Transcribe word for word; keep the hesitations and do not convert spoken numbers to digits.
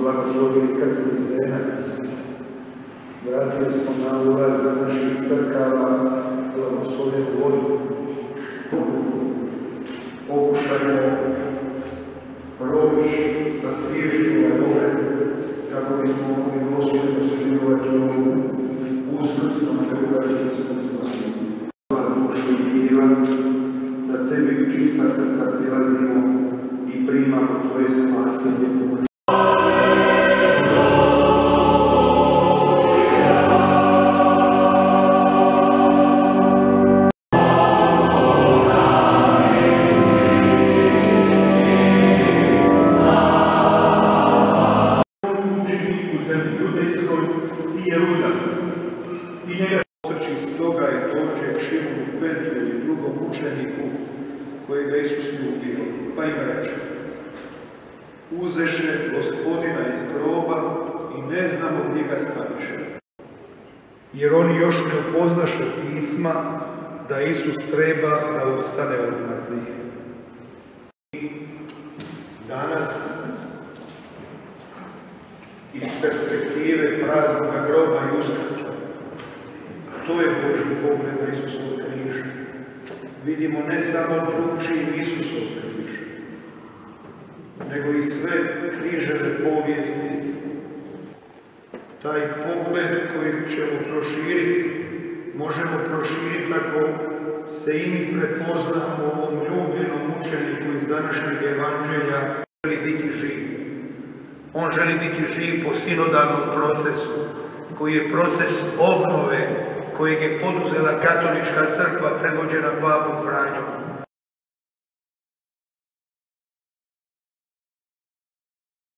blagoslovili krstni zvenac. Vratili smo na ulaza naših crkava blagoslovenu vodu. Pokušajmo proći sa sviješću na more, kako bismo mogli dosljedno sudjelovati u ovom uskrsnom euharistijskom slavlju. Dušu i tijela, da tebi čista srca prilazimo i primamo tvoje spasenje. Kojega Isus ljubio, pa im reče: uzeše Gospodina iz groba i ne znamo gdje ga staviše. Jer oni još ne upoznaše pisma da Isus treba da ustane od mrtvih. Danas, iz perspektive praznoga groba i uskrsa, a to je Božji pogled na Isusov križ, vidimo ne samo drugčiji Isusov križ, nego i sve križeve povijesti. Taj pogled koji ćemo proširiti, možemo proširiti ako se i mi prepoznamo u ovom ljubljenom učeniku iz današnjeg evanđelja. Želi biti živ. On želi biti živ po sinodalnom procesu, koji je proces obnove, kojeg je poduzela katolička crkva predvođena papom Franjom.